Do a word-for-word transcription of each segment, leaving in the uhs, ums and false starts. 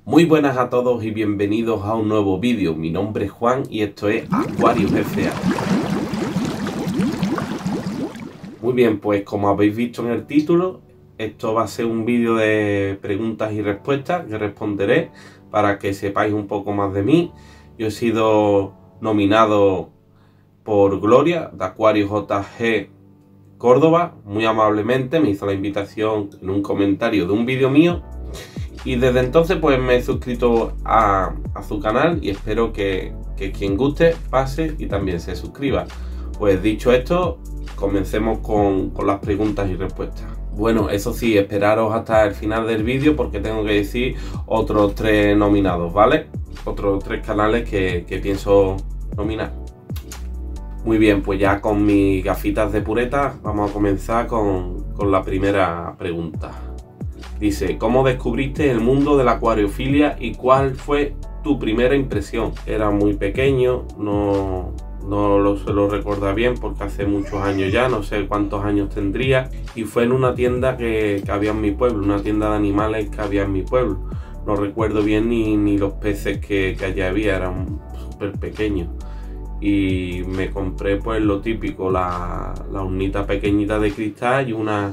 Muy buenas a todos y bienvenidos a un nuevo vídeo. Mi nombre es Juan y esto es Aquarius F A. Muy bien, pues como habéis visto en el título, esto va a ser un vídeo de preguntas y respuestas que responderé para que sepáis un poco más de mí. Yo he sido nominado por Gloria de Aquarius J G Córdoba, muy amablemente me hizo la invitación en un comentario de un vídeo mío. Y desde entonces pues me he suscrito a, a su canal y espero que, que quien guste pase y también se suscriba. Pues dicho esto, comencemos con, con las preguntas y respuestas. Bueno, eso sí, esperaros hasta el final del vídeo porque tengo que decir otros tres nominados, ¿vale? Otros tres canales que, que pienso nominar. Muy bien, pues ya con mis gafitas de pureta vamos a comenzar con, con la primera pregunta. Dice, ¿cómo descubriste el mundo de la acuariofilia y cuál fue tu primera impresión? Era muy pequeño, no, no lo suelo recordar bien porque hace muchos años ya, no sé cuántos años tendría. Y fue en una tienda que, que había en mi pueblo, una tienda de animales que había en mi pueblo. No recuerdo bien ni, ni los peces que, que allí había, eran súper pequeños. Y me compré pues lo típico, la, la urnita pequeñita de cristal y una...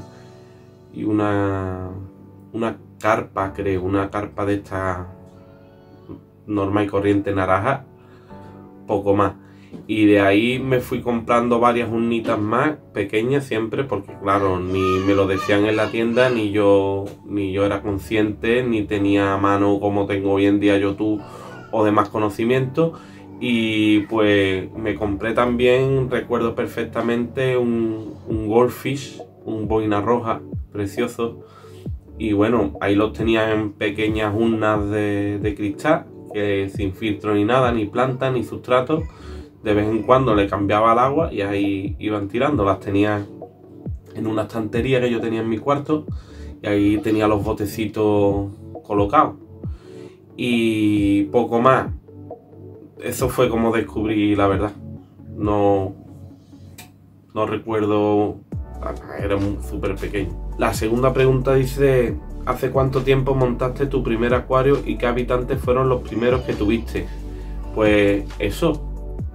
Y una una carpa, creo, una carpa de esta normal y corriente naranja, poco más. Y de ahí me fui comprando varias urnitas más pequeñas siempre, porque claro, ni me lo decían en la tienda, ni yo, ni yo era consciente, ni tenía a mano como tengo hoy en día YouTube o demás conocimientos. Y pues me compré también, recuerdo perfectamente, un, un goldfish, un boina roja, precioso. Y bueno, ahí los tenía en pequeñas urnas de, de cristal, que sin filtro ni nada, ni planta, ni sustrato. De vez en cuando le cambiaba el agua y ahí iban tirando. Las tenía en una estantería que yo tenía en mi cuarto y ahí tenía los botecitos colocados. Y poco más. Eso fue como descubrí la verdad. No, no recuerdo, era súper pequeño. La segunda pregunta dice, ¿hace cuánto tiempo montaste tu primer acuario y qué habitantes fueron los primeros que tuviste? Pues eso,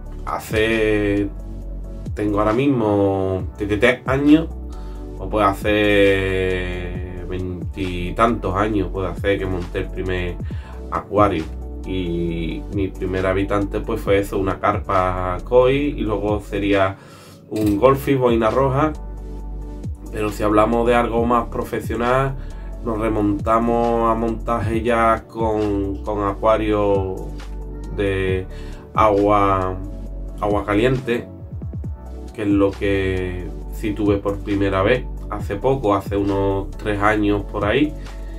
hace, tengo ahora mismo tres años, o puede hacer veintitantos años, puede hacer que monté el primer acuario. Y mi primer habitante pues fue eso, una carpa koi y luego sería un goldfish boina roja. Pero si hablamos de algo más profesional, nos remontamos a montaje ya con, con acuarios de agua, agua caliente, que es lo que sí tuve por primera vez hace poco, hace unos tres años por ahí,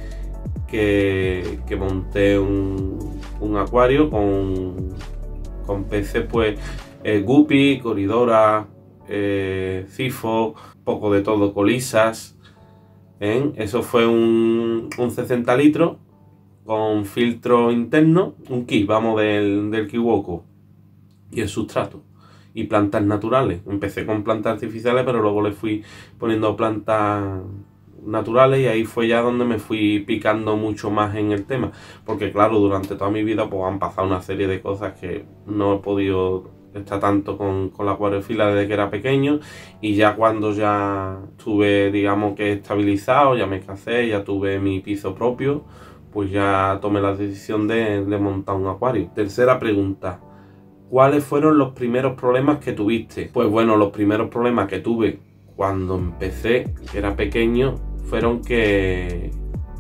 que, que monté un, un acuario con, con peces pues eh, guppy, coridora, eh, sifo, poco de todo, colisas. ¿eh? Eso fue un, un sesenta litros con filtro interno, un kit, vamos, del, del Kiwoko y el sustrato y plantas naturales. Empecé con plantas artificiales, pero luego le fui poniendo plantas naturales y ahí fue ya donde me fui picando mucho más en el tema, porque claro, durante toda mi vida pues han pasado una serie de cosas que no he podido estar tanto con, con la acuariofilia desde que era pequeño, y ya cuando ya estuve, digamos que estabilizado, ya me casé, ya tuve mi piso propio, pues ya tomé la decisión de, de montar un acuario. Tercera pregunta, ¿cuáles fueron los primeros problemas que tuviste? Pues bueno, los primeros problemas que tuve cuando empecé, que era pequeño, fueron que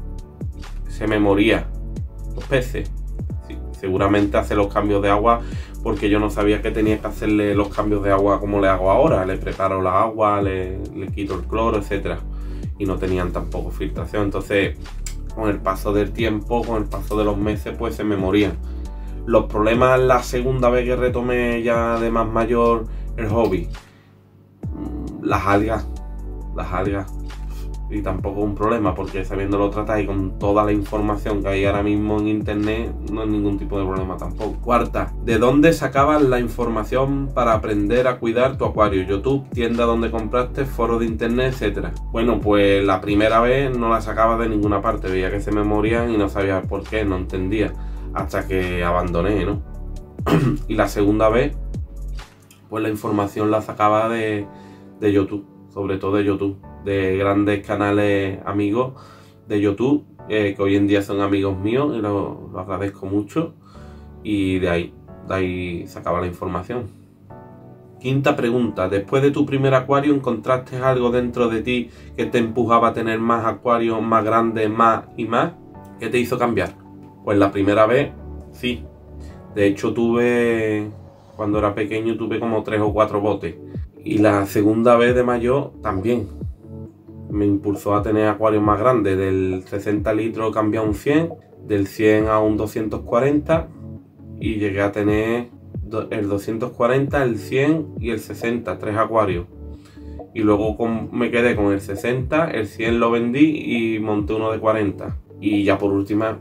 se me morían los peces. Sí, seguramente hace los cambios de agua porque yo no sabía que tenía que hacerle los cambios de agua como le hago ahora. Le preparo la agua, le, le quito el cloro, etcétera. Y no tenían tampoco filtración. Entonces, con el paso del tiempo, con el paso de los meses, pues se me morían. Los problemas la segunda vez que retomé ya de más mayor el hobby. Las algas. Las algas. y tampoco es un problema, porque sabiéndolo tratar y con toda la información que hay ahora mismo en internet, no es ningún tipo de problema tampoco. Cuarta, ¿de dónde sacabas la información para aprender a cuidar tu acuario? YouTube, tienda donde compraste, foros de internet, etcétera. Bueno, pues la primera vez no la sacaba de ninguna parte, veía que se me morían y no sabía por qué, no entendía, hasta que abandoné, ¿no? Y la segunda vez, pues la información la sacaba de, de YouTube, sobre todo de YouTube, de grandes canales amigos de YouTube, eh, que hoy en día son amigos míos y lo, lo agradezco mucho, y de ahí, de ahí sacaba la información. Quinta pregunta, después de tu primer acuario, ¿encontraste algo dentro de ti que te empujaba a tener más acuarios, más grandes, más y más? ¿Qué te hizo cambiar? Pues la primera vez, sí. De hecho tuve, cuando era pequeño tuve como tres o cuatro botes. Y la segunda vez de mayor también. Me impulsó a tener acuarios más grandes. Del sesenta litros cambié a un cien, del cien a un doscientos cuarenta. Y llegué a tener el doscientos cuarenta, el cien y el sesenta, tres acuarios. Y luego con, me quedé con el sesenta, el cien lo vendí y monté uno de cuarenta. Y ya por última,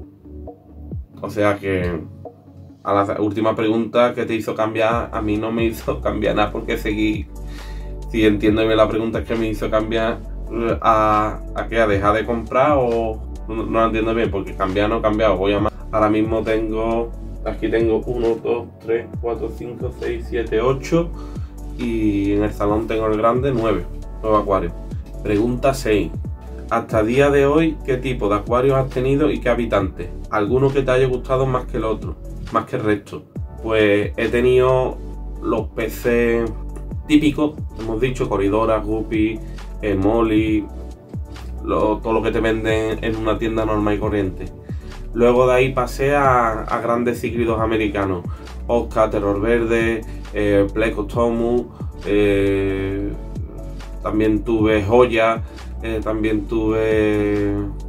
o sea que a la última pregunta que te hizo cambiar, a mí no me hizo cambiar nada, porque seguí, si entiendo bien la pregunta, es que me hizo cambiar a, a qué, a dejar de comprar, o no, no lo entiendo bien, porque cambiar no he cambiado, voy a más. Ahora mismo tengo, aquí tengo uno, dos, tres, cuatro, cinco, seis, siete, ocho, y en el salón tengo el grande, nueve, nueve acuarios. Pregunta seis. Hasta el día de hoy, ¿qué tipo de acuarios has tenido y qué habitantes? ¿Alguno que te haya gustado más que el otro, más que el resto? Pues he tenido los peces típicos, hemos dicho, coridoras, guppy, eh, molly, lo, todo lo que te venden en una tienda normal y corriente. Luego de ahí pasé a, a grandes cíclidos americanos, Oscar, Terror Verde, eh, Plecostomus, eh, también tuve Joya, eh, también tuve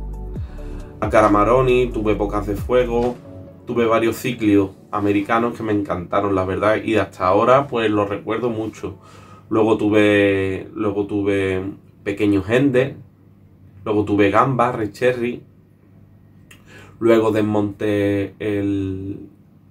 a Caramaroni, tuve Bocas de Fuego, tuve varios cíclidos americanos que me encantaron, la verdad, y hasta ahora pues los recuerdo mucho. Luego tuve, luego tuve pequeños Ender, luego tuve Gamba, Red Cherry. Luego desmonté el,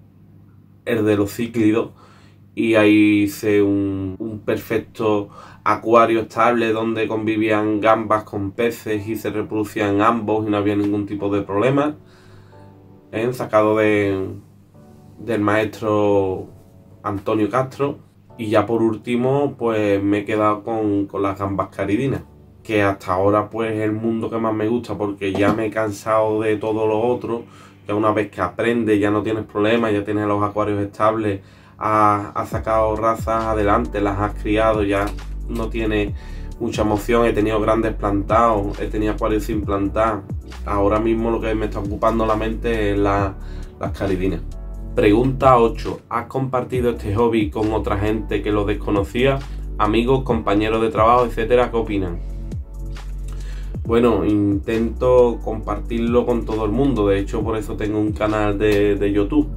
el de los cíclidos y ahí hice un, un perfecto acuario estable donde convivían gambas con peces y se reproducían ambos y no había ningún tipo de problema. ¿Eh? Sacado de, del maestro Antonio Castro. Y ya por último pues me he quedado con, con las gambas caridinas, que hasta ahora pues es el mundo que más me gusta, porque ya me he cansado de todo lo otro. Ya una vez que aprendes ya no tienes problemas, ya tienes los acuarios estables, has, has sacado razas adelante, las has criado, ya no tiene mucha emoción. He tenido grandes plantados, he tenido acuarios sin plantar. Ahora mismo lo que me está ocupando la mente es la, las caridinas. Pregunta ocho. ¿Has compartido este hobby con otra gente que lo desconocía? Amigos, compañeros de trabajo, etcétera, ¿qué opinan? Bueno, intento compartirlo con todo el mundo. De hecho, por eso tengo un canal de, de YouTube.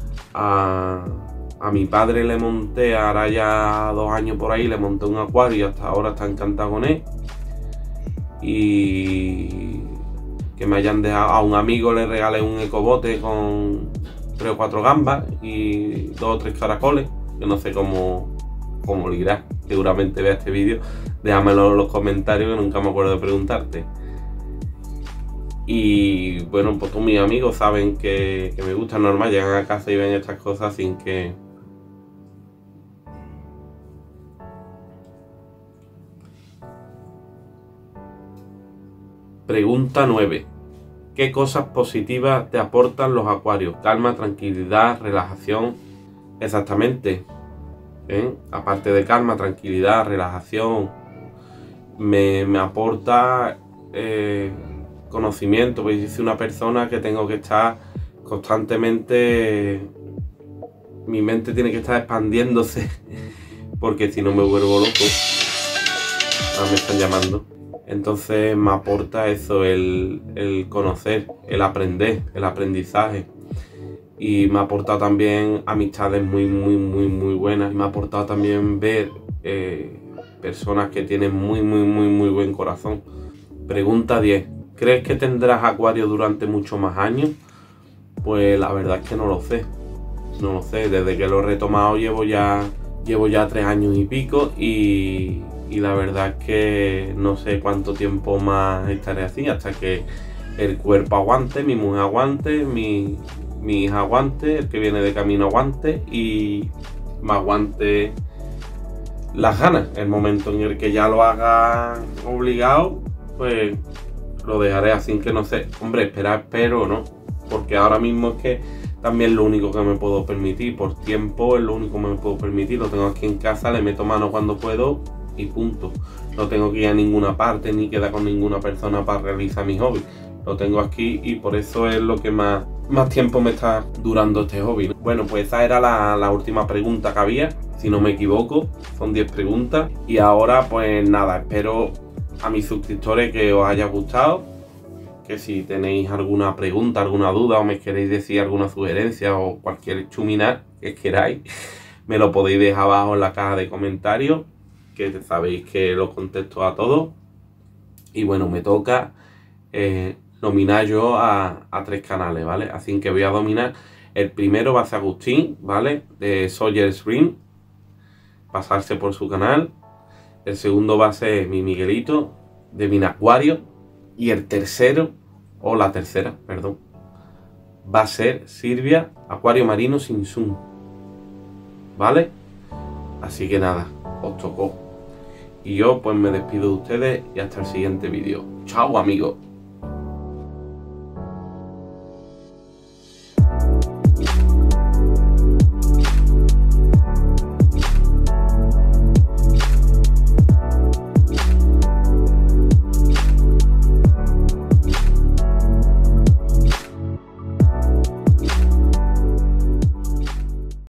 A, a mi padre le monté, ahora ya dos años por ahí, le monté un acuario y hasta ahora está encantado con él. Y que me hayan dejado, a un amigo le regalé un ecobote con tres o cuatro gambas y dos o tres caracoles, que no sé cómo, cómo lo irá. Seguramente vea este vídeo, déjamelo en los comentarios, que nunca me acuerdo de preguntarte. Y bueno, pues todos mis amigos saben que, que me gusta, normal, llegan a casa y ven estas cosas sin que... Pregunta nueve. ¿Qué cosas positivas te aportan los acuarios? Calma, tranquilidad, relajación. Exactamente. ¿Eh? Aparte de calma, tranquilidad, relajación, me, me aporta eh, conocimiento, porque yo soy una persona que tengo que estar constantemente, mi mente tiene que estar expandiéndose, porque si no me vuelvo loco. Ahora me están llamando. Entonces me aporta eso, el, el conocer, el aprender, el aprendizaje. Y me ha aportado también amistades muy, muy, muy, muy buenas. Y me ha aportado también ver eh, personas que tienen muy, muy, muy, muy buen corazón. Pregunta diez. ¿Crees que tendrás acuario durante muchos más años? Pues la verdad es que no lo sé. No lo sé. Desde que lo he retomado llevo ya, llevo ya tres años y pico y, y la verdad es que no sé cuánto tiempo más estaré así hasta que el cuerpo aguante, mi mujer aguante, mi, mi hija aguante, el que viene de camino aguante y me aguante las ganas. El momento en el que ya lo haga obligado, pues lo dejaré así, que no sé. Hombre, esperar, espero, ¿no? Porque ahora mismo es que también es lo único que me puedo permitir. Por tiempo es lo único que me puedo permitir. Lo tengo aquí en casa, le meto mano cuando puedo y punto. No tengo que ir a ninguna parte ni quedar con ninguna persona para realizar mi hobby. Lo tengo aquí y por eso es lo que más, más tiempo me está durando este hobby. Bueno, pues esa era la, la última pregunta que había, si no me equivoco. Son diez preguntas. Y ahora pues nada, espero a mis suscriptores que os haya gustado. Que si tenéis alguna pregunta, alguna duda o me queréis decir alguna sugerencia o cualquier chumina que queráis, me lo podéis dejar abajo en la caja de comentarios, que sabéis que lo contesto a todos. Y bueno, me toca eh, nominar yo a, a tres canales, ¿vale? Así que voy a dominar. El primero va a ser Agustín, ¿vale? De Sawyer's Ring, pasarse por su canal. El segundo va a ser mi Miguelito, de Minacuario. Y el tercero, o la tercera, perdón, va a ser Silvia, Acuario Marino sin zoom, ¿vale? Así que nada, os tocó. Y yo pues me despido de ustedes y hasta el siguiente vídeo. Chao, amigos.